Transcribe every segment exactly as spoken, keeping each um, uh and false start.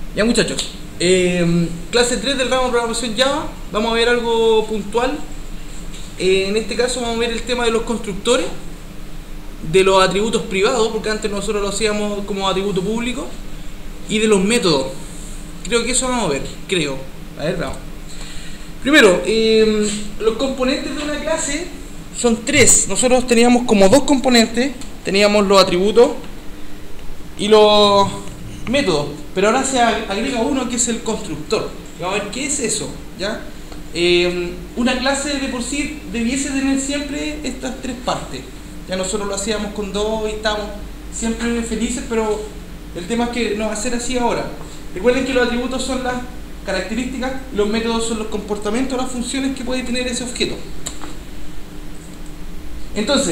Ya muchachos, eh, clase tres del ramo de programación Java, vamos a ver algo puntual. Eh, en este caso vamos a ver el tema de los constructores, de los atributos privados, porque antes nosotros lo hacíamos como atributo público, y de los métodos. Creo que eso vamos a ver, creo. A ver, vamos. Primero, eh, los componentes de una clase son tres. Nosotros teníamos como dos componentes, teníamos los atributos y los métodos, pero ahora se agrega uno que es el constructor. Vamos a ver qué es eso, ¿ya? Eh, una clase de por sí debiese tener siempre estas tres partes. Ya nosotros lo hacíamos con dos y estamos siempre felices, pero el tema es que no va a ser así ahora. Recuerden que los atributos son las características, los métodos son los comportamientos, las funciones que puede tener ese objeto. Entonces,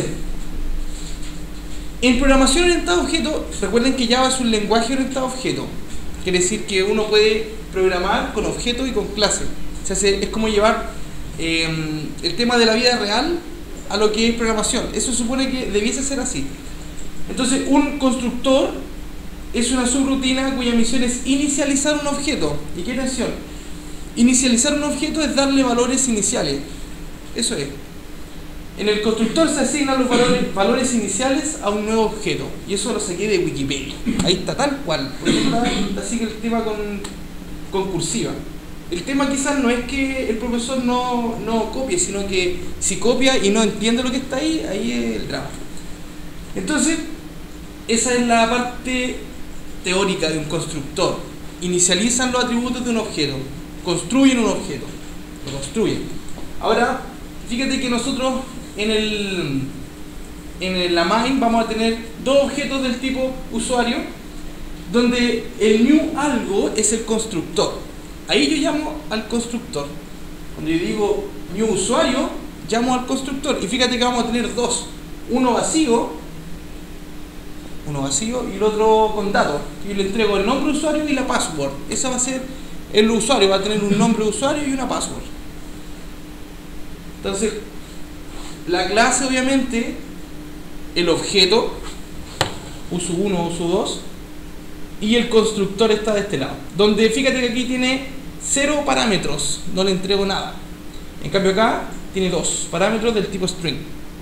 en programación orientada a objeto, recuerden que Java es un lenguaje orientado a objeto. Quiere decir que uno puede programar con objetos y con clases. O sea, es como llevar eh, el tema de la vida real a lo que es programación. Eso supone que debiese ser así. Entonces, un constructor es una subrutina cuya misión es inicializar un objeto. ¿Y qué atención? Inicializar un objeto es darle valores iniciales. Eso es. En el constructor se asignan los valores, valores iniciales a un nuevo objeto. Y eso lo saqué de Wikipedia. Ahí está, tal cual. Por eso está, así que el tema con, con cursiva. El tema quizás no es que el profesor no, no copie, sino que si copia y no entiende lo que está ahí, ahí es el drama. Entonces, esa es la parte teórica de un constructor. Inicializan los atributos de un objeto, construyen un objeto, lo construyen. Ahora, fíjate que nosotros en el en la main vamos a tener dos objetos del tipo usuario, donde el new algo es el constructor. Ahí yo llamo al constructor. Cuando yo digo new usuario, llamo al constructor. Y fíjate que vamos a tener dos, uno vacío uno vacío y el otro con datos. Yo le entrego el nombre de usuario y la password. Esa va a ser el usuario, va a tener un nombre de usuario y una password. Entonces, la clase obviamente, el objeto, uso uno, uso dos, y el constructor está de este lado. Donde fíjate que aquí tiene cero parámetros, no le entrego nada. En cambio acá tiene dos parámetros del tipo string.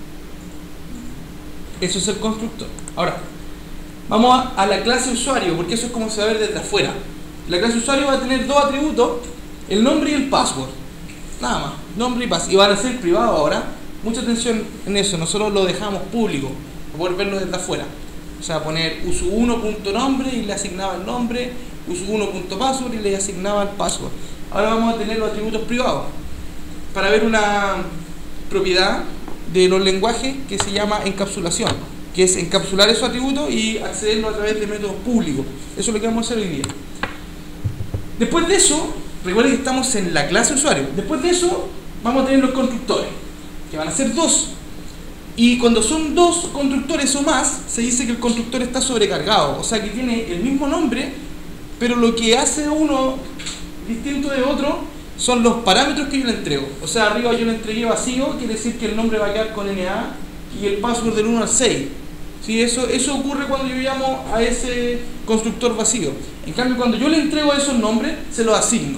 Eso es el constructor. Ahora, vamos a, a la clase usuario, porque eso es como se va a ver desde afuera. La clase usuario va a tener dos atributos, el nombre y el password. Nada más, nombre y password. Y van a ser privados ahora. Mucha atención en eso, nosotros lo dejamos público, para poder verlo desde afuera. O sea, poner uso uno punto nombre y le asignaba el nombre, uso uno punto password y le asignaba el password. Ahora vamos a tener los atributos privados, para ver una propiedad de los lenguajes que se llama encapsulación, que es encapsular esos atributos y accederlo a través de métodos públicos. Eso es lo que vamos a hacer hoy día. Después de eso, recuerden que estamos en la clase usuario. Después de eso, vamos a tener los constructores, que van a ser dos. Y cuando son dos constructores o más, se dice que el constructor está sobrecargado. O sea, que tiene el mismo nombre, pero lo que hace uno distinto de otro son los parámetros que yo le entrego. O sea, arriba yo le entregué vacío, quiere decir que el nombre va a quedar con N A y el password del uno al seis. ¿Sí? Eso, eso ocurre cuando yo llamo a ese constructor vacío. En cambio, cuando yo le entrego esos nombres, se los asigno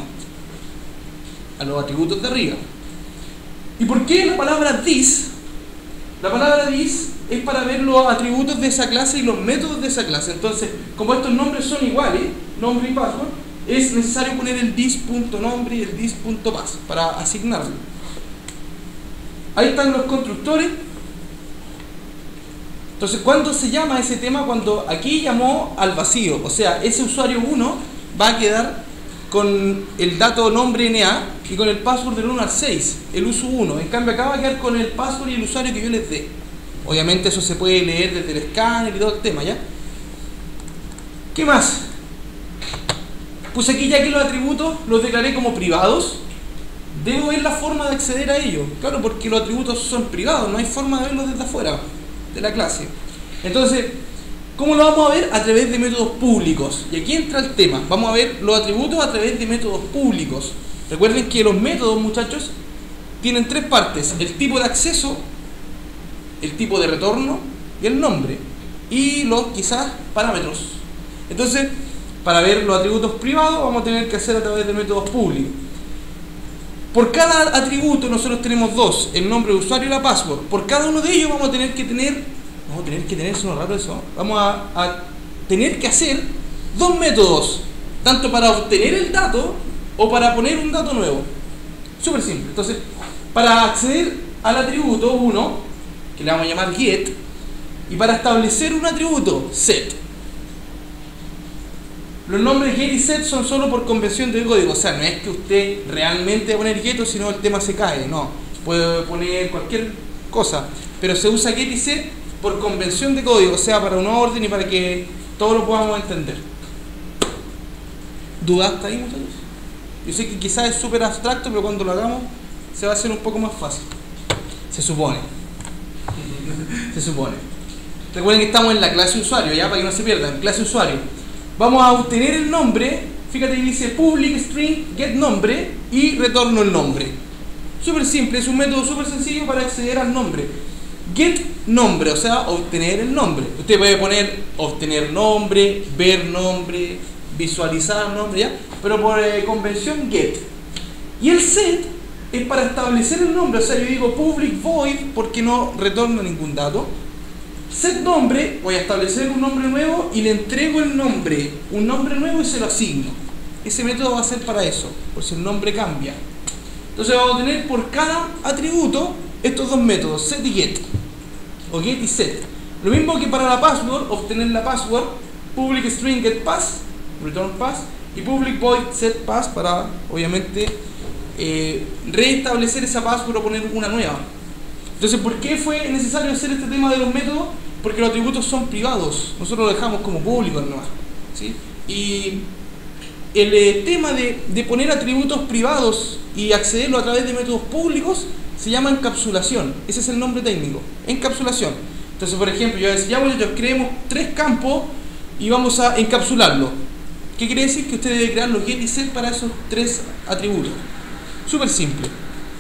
a los atributos de arriba. ¿Y por qué la palabra this? La palabra this es para ver los atributos de esa clase y los métodos de esa clase. Entonces, como estos nombres son iguales, nombre y password, es necesario poner el this.nombre y el this.pass para asignarlo. Ahí están los constructores. Entonces, ¿cuándo se llama ese tema? Cuando aquí llamó al vacío. O sea, ese usuario uno va a quedar con el dato nombre N A y con el password del uno al seis, el uso uno. En cambio acá va a quedar con el password y el usuario que yo les dé. Obviamente eso se puede leer desde el escáner y todo el tema, ¿ya? ¿Qué más? Pues aquí ya que los atributos los declaré como privados, debo ver la forma de acceder a ellos. Claro, porque los atributos son privados, no hay forma de verlos desde afuera de la clase. Entonces, ¿cómo lo vamos a ver? A través de métodos públicos. Y aquí entra el tema. Vamos a ver los atributos a través de métodos públicos. Recuerden que los métodos, muchachos, tienen tres partes. El tipo de acceso, el tipo de retorno y el nombre. Y los, quizás, parámetros. Entonces, para ver los atributos privados vamos a tener que hacer a través de métodos públicos. Por cada atributo nosotros tenemos dos, el nombre de usuario y la password. Por cada uno de ellos vamos a tener que tener, vamos a tener que tener, eso no es raro eso, vamos a, a tener que hacer dos métodos, tanto para obtener el dato o para poner un dato nuevo. Súper simple. Entonces, para acceder al atributo uno, que le vamos a llamar get, y para establecer un atributo set. Los nombres get y set son solo por convención de código, o sea, no es que usted realmente va a poner get o si no el tema se cae, no, puede poner cualquier cosa, pero se usa get y set por convención de código, o sea, para un orden y para que todos lo podamos entender. ¿Dudas hasta ahí, muchachos? Yo sé que quizás es súper abstracto, pero cuando lo hagamos se va a hacer un poco más fácil. Se supone. Se supone. Recuerden que estamos en la clase usuario, ya para que no se pierdan, clase usuario. Vamos a obtener el nombre, fíjate que dice public string get nombre y retorno el nombre. Súper simple, es un método súper sencillo para acceder al nombre. Get nombre, o sea, obtener el nombre. Usted puede poner obtener nombre, ver nombre, visualizar nombre, ¿ya? Pero por eh, convención get. Y el set es para establecer el nombre, o sea, yo digo public void porque no retorna ningún dato. Set nombre, voy a establecer un nombre nuevo y le entrego el nombre, un nombre nuevo y se lo asigno. Ese método va a ser para eso, por si el nombre cambia. Entonces vamos a tener por cada atributo estos dos métodos, set y get, o get y set. Lo mismo que para la password, obtener la password, public string get pass, return pass, y public void set pass para, obviamente, eh, reestablecer esa password o poner una nueva. Entonces, ¿por qué fue necesario hacer este tema de los métodos? Porque los atributos son privados, nosotros los dejamos como públicos nomás, ¿sí? Y el eh, tema de, de poner atributos privados y accederlo a través de métodos públicos se llama encapsulación, ese es el nombre técnico, encapsulación. Entonces, por ejemplo, yo decía, ya muchachos, creemos tres campos y vamos a encapsularlo. ¿Qué quiere decir? Que usted debe crear los get y set para esos tres atributos. Súper simple.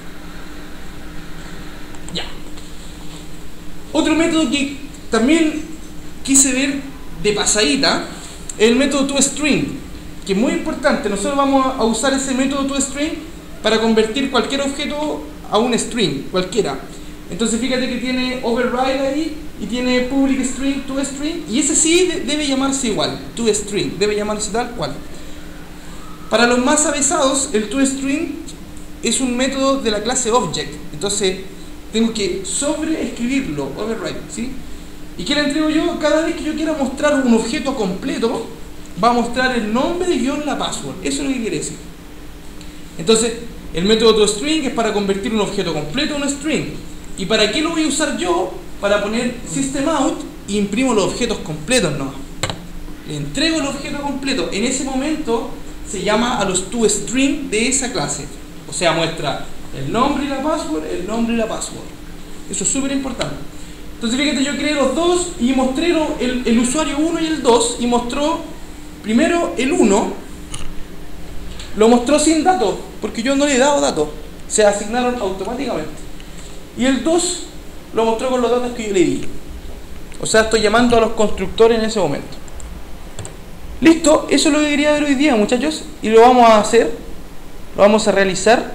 Ya. Otro método que también quise ver de pasadita es el método toString, que es muy importante. Nosotros vamos a usar ese método toString para convertir cualquier objeto a un string, cualquiera. Entonces fíjate que tiene override ahí y tiene public string, toString, y ese sí debe llamarse igual, toString, debe llamarse tal cual. Para los más avesados, el toString es un método de la clase object, entonces tengo que sobreescribirlo, override, ¿sí? ¿Y qué le entrego yo? Cada vez que yo quiera mostrar un objeto completo, va a mostrar el nombre de guión la password, eso es lo que quiere decir. Entonces, el método toString es para convertir un objeto completo en un string. ¿Y para qué lo voy a usar yo? Para poner system out y imprimo los objetos completos, ¿no? Le entrego el objeto completo. En ese momento se llama a los toString de esa clase. O sea, muestra el nombre y la password, el nombre y la password. Eso es súper importante. Entonces fíjate, yo creé los dos y mostré el, el usuario uno y el dos y mostró primero el uno, lo mostró sin datos, porque yo no le he dado datos, se asignaron automáticamente. Y el dos lo mostró con los datos que yo le di. O sea, estoy llamando a los constructores en ese momento. Listo, eso es lo que quería ver hoy día, muchachos. Y lo vamos a hacer, lo vamos a realizar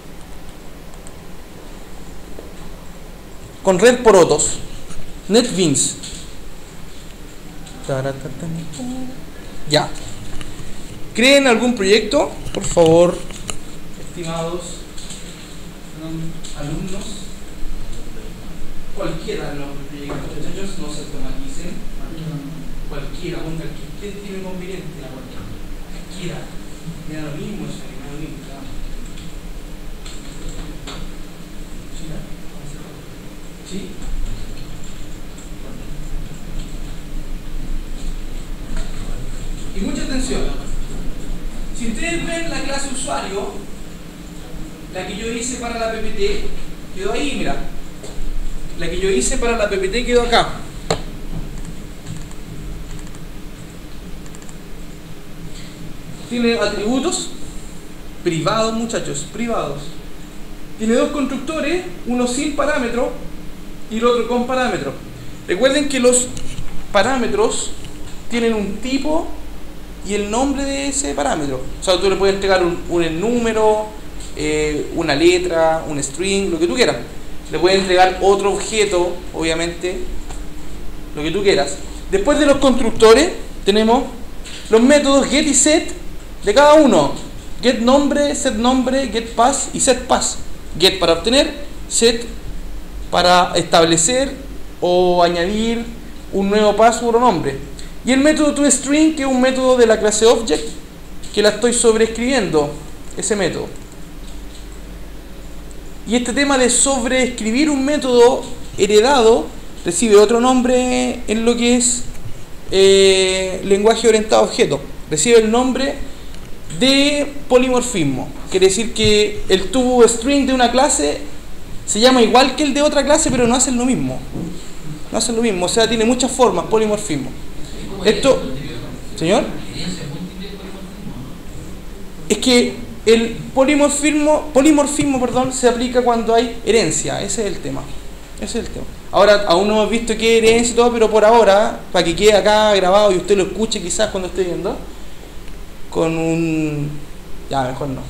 con red por otros, NetBeans. Ya. ¿Creen algún proyecto? Por favor, estimados alumnos. Cualquiera de los proyectos, muchachos, no se automaticen. Cualquiera, ponga el que usted tiene conveniente. Cualquiera. Me da lo mismo eso, me da lo mismo. ¿Sí? Y mucha atención. Si ustedes ven la clase usuario, la que yo hice para la P P T, quedó ahí, mira. La que yo hice para la P P T quedó acá. Tiene atributos privados, muchachos, privados. Tiene dos constructores, uno sin parámetro y el otro con parámetro. Recuerden que los parámetros tienen un tipo y el nombre de ese parámetro. O sea, tú le puedes entregar un, un número, eh, una letra, un string, lo que tú quieras. Le puedes entregar otro objeto, obviamente, lo que tú quieras. Después de los constructores tenemos los métodos get y set de cada uno. Get nombre, set nombre, get pass y set pass. Get para obtener, set para establecer o añadir un nuevo password o nombre. Y el método toString, que es un método de la clase object, que la estoy sobreescribiendo, ese método. Y este tema de sobreescribir un método heredado recibe otro nombre en lo que es eh, lenguaje orientado a objetos. Recibe el nombre de polimorfismo. Quiere decir que el toString de una clase se llama igual que el de otra clase, pero no hacen lo mismo. No hacen lo mismo, o sea, tiene muchas formas, polimorfismo. Esto, ¿señor? Es que el polimorfismo, polimorfismo, perdón, se aplica cuando hay herencia. Ese es el tema. Ese es el tema. Ahora, aún no hemos visto qué herencia y todo, pero por ahora, para que quede acá grabado y usted lo escuche quizás cuando esté viendo, con un... ya, mejor no.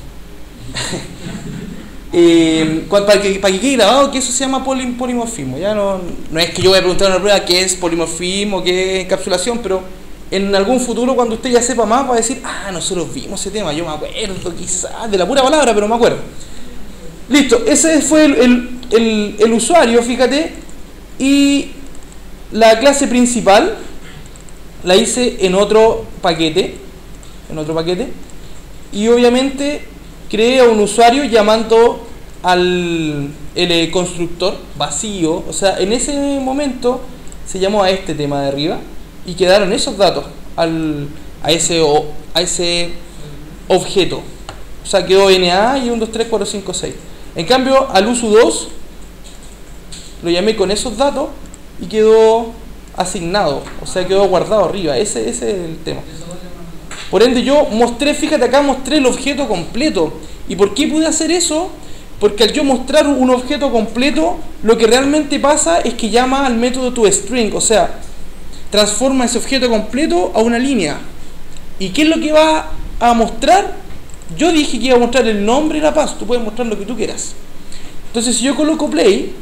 eh, para, que, para que quede grabado que eso se llama polim, polimorfismo. Ya no, no es que yo voy a preguntar en una prueba qué es polimorfismo, qué es encapsulación, pero en algún futuro, cuando usted ya sepa más, va a decir, ah, nosotros vimos ese tema, yo me acuerdo quizás de la pura palabra, pero me acuerdo. Listo, ese fue el, el, el, el usuario, fíjate, y la clase principal la hice en otro paquete, en otro paquete, y obviamente creé a un usuario llamando al el constructor vacío. O sea, en ese momento se llamó a este tema de arriba y quedaron esos datos al, a, ese, a ese objeto. O sea, quedó N A y uno, dos, tres, cuatro, cinco, seis. En cambio, al uso dos lo llamé con esos datos y quedó asignado, o sea, quedó guardado arriba. Ese, ese es el tema. Por ende, yo mostré, fíjate acá, mostré el objeto completo. ¿Y por qué pude hacer eso? Porque al yo mostrar un objeto completo, lo que realmente pasa es que llama al método toString, o sea, transforma ese objeto completo a una línea. ¿Y qué es lo que va a mostrar? Yo dije que iba a mostrar el nombre y la pass. Tú puedes mostrar lo que tú quieras. Entonces, si yo coloco play,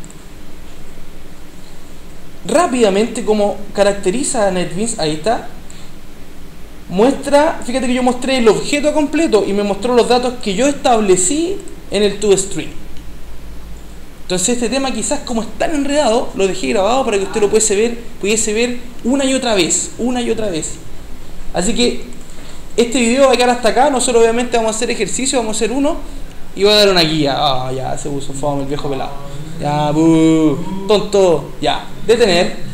rápidamente, como caracteriza a NetBeans, ahí está, muestra, fíjate que yo mostré el objeto completo y me mostró los datos que yo establecí en el toString. Entonces este tema, quizás como es tan enredado, lo dejé grabado para que usted lo pudiese ver, pudiese ver una y otra vez, una y otra vez. Así que este video va a quedar hasta acá. Nosotros obviamente vamos a hacer ejercicio, vamos a hacer uno y voy a dar una guía. Ah, ya se puso fome el viejo pelado. Ya, buh, tonto, ya, detener.